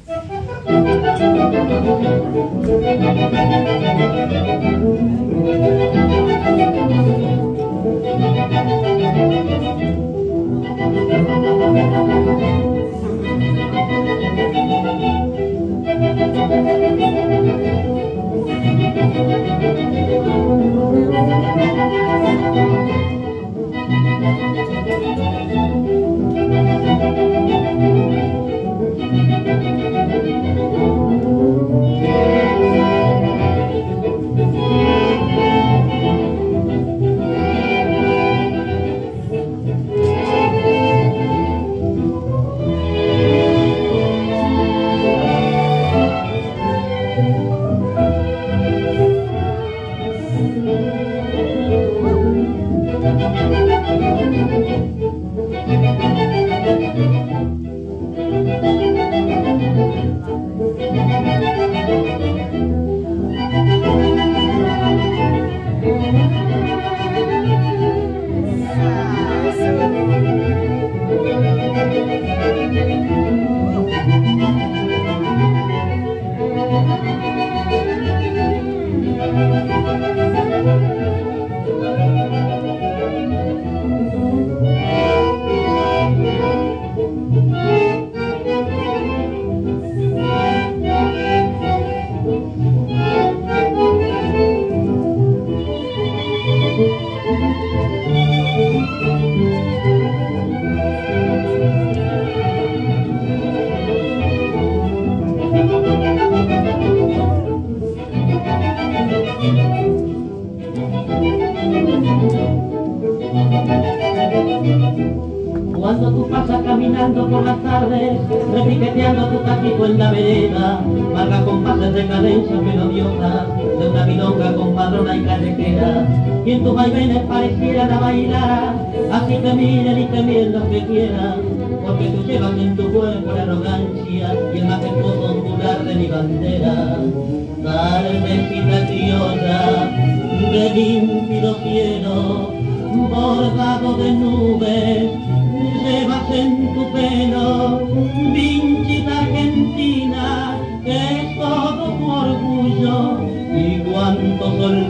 Cuando tú pasas caminando por las tardes, repiqueteando tu taquito en la vereda, marca compases de cadencia melodiosa, de una milonga con padrona y callejera, y en tus vaivenes parecieran a bailar, así te miren y te miren los que quieran, porque tú llevas en tu cuerpo la arrogancia y el majestuoso ondular de mi bandera. Tardecita criolla de límpido cielo, bordado de nubes, llevas en tu pelo, vinchita argentina, que es todo tu orgullo, y cuánto sol